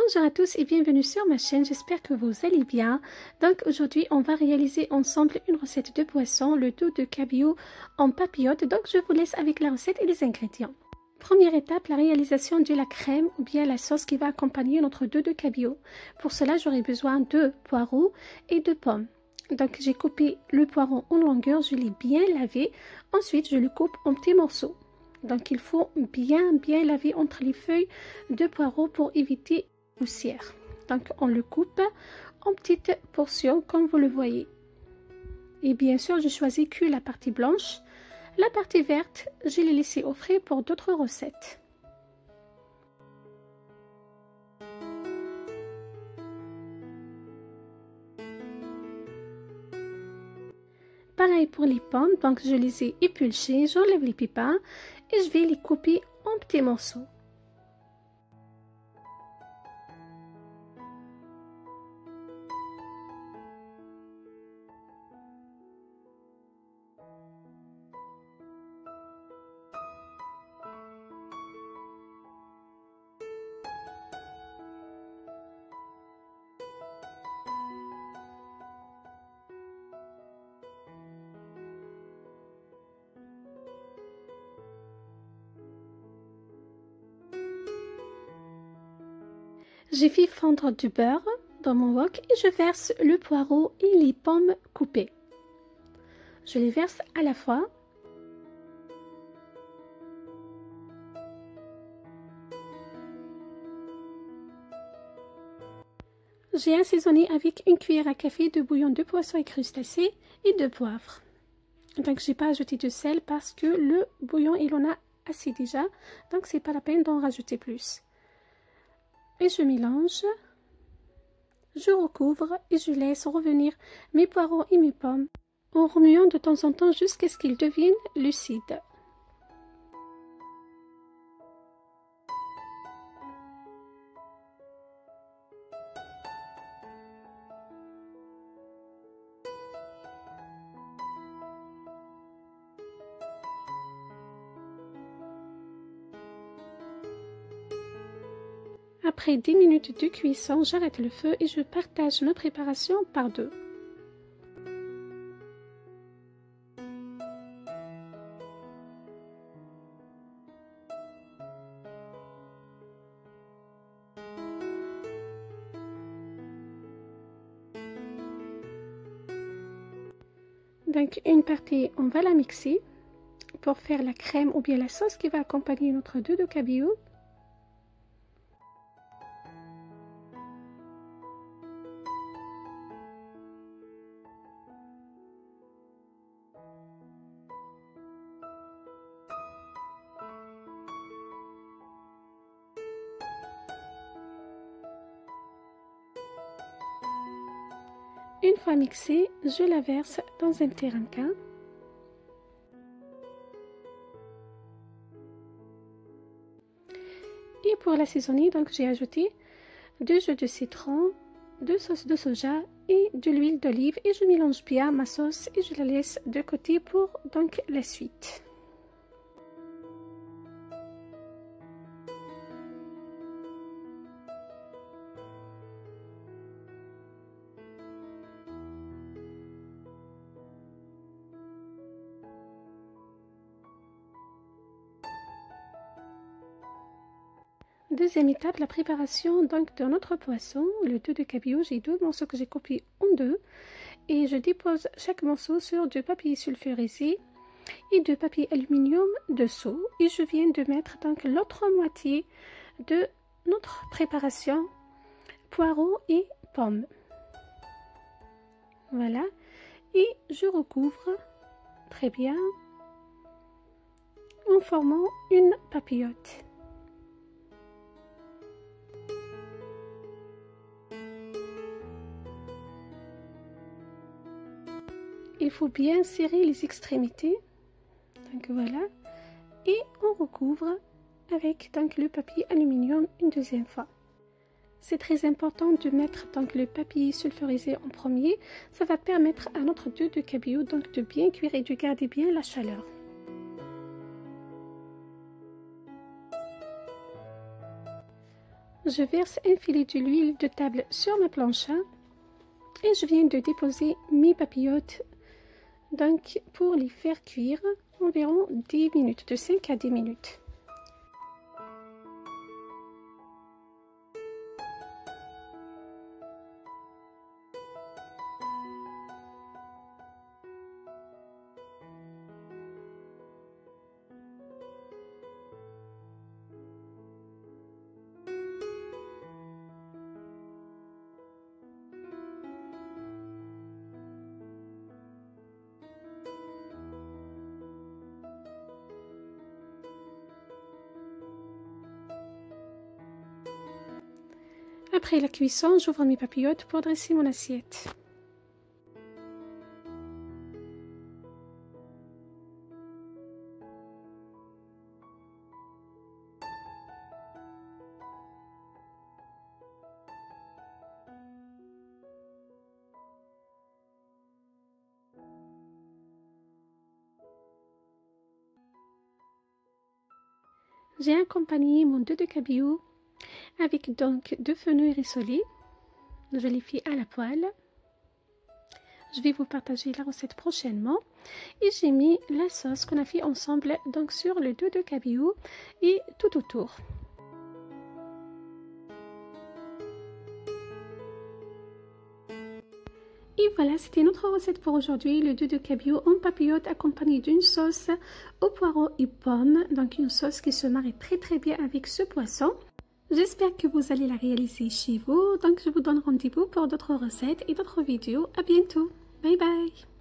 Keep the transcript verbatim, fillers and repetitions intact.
Bonjour à tous et bienvenue sur ma chaîne, j'espère que vous allez bien. Donc aujourd'hui on va réaliser ensemble une recette de poisson, le dos de cabillaud en papillote. Donc je vous laisse avec la recette et les ingrédients. Première étape, la réalisation de la crème ou bien la sauce qui va accompagner notre dos de cabillaud. Pour cela j'aurai besoin de poireaux et de pommes. Donc j'ai coupé le poireau en longueur, je l'ai bien lavé, ensuite je le coupe en petits morceaux. Donc il faut bien bien laver entre les feuilles de poireau pour éviter poussière. Donc on le coupe en petites portions comme vous le voyez. Et bien sûr j'ai choisi que la partie blanche. La partie verte, je l'ai laissée au frais pour d'autres recettes. Pareil pour les pommes, donc je les ai épluchées, j'enlève les pépins et je vais les couper en petits morceaux. J'ai fait fondre du beurre dans mon wok et je verse le poireau et les pommes coupées. Je les verse à la fois. J'ai assaisonné avec une cuillère à café de bouillon de poisson et crustacés et de poivre. Donc j'ai pas ajouté de sel parce que le bouillon il en a assez déjà, donc c'est pas la peine d'en rajouter plus. Et je mélange, je recouvre et je laisse revenir mes poireaux et mes pommes en remuant de temps en temps jusqu'à ce qu'ils deviennent lucides. Après dix minutes de cuisson, j'arrête le feu et je partage ma préparation par deux. Donc une partie, on va la mixer pour faire la crème ou bien la sauce qui va accompagner notre dos de cabillaud. Une fois mixée, je la verse dans un petit ramequin. Et pour l'assaisonner, donc j'ai ajouté deux jus de citron, deux sauces de soja et de l'huile d'olive et je mélange bien ma sauce et je la laisse de côté pour donc la suite. Deuxième étape, la préparation donc de notre poisson, le dos de cabillaud. J'ai deux morceaux que j'ai coupés en deux et je dépose chaque morceau sur du papier sulfurisé et de papier aluminium dessous et je viens de mettre donc l'autre moitié de notre préparation, poireaux et pommes. Voilà, et je recouvre très bien en formant une papillote. Il faut bien serrer les extrémités, donc voilà, et on recouvre avec donc le papier aluminium une deuxième fois. C'est très important de mettre donc le papier sulfurisé en premier, ça va permettre à notre dos de cabillaud donc de bien cuire et de garder bien la chaleur. Je verse un filet d'huile de table sur ma plancha et je viens de déposer mes papillotes donc pour les faire cuire environ dix minutes, de cinq à dix minutes. Après la cuisson, j'ouvre mes papillotes pour dresser mon assiette. J'ai accompagné mon dos de cabillaud avec donc deux fenouils rissolés. Je les fais à la poêle. Je vais vous partager la recette prochainement. Et j'ai mis la sauce qu'on a fait ensemble donc sur le dos de cabillaud et tout autour. Et voilà, c'était notre recette pour aujourd'hui, le dos de cabillaud en papillote accompagné d'une sauce aux poireaux et pommes. Donc une sauce qui se marie très très bien avec ce poisson. J'espère que vous allez la réaliser chez vous. Donc je vous donne rendez-vous pour d'autres recettes et d'autres vidéos. À bientôt. Bye bye.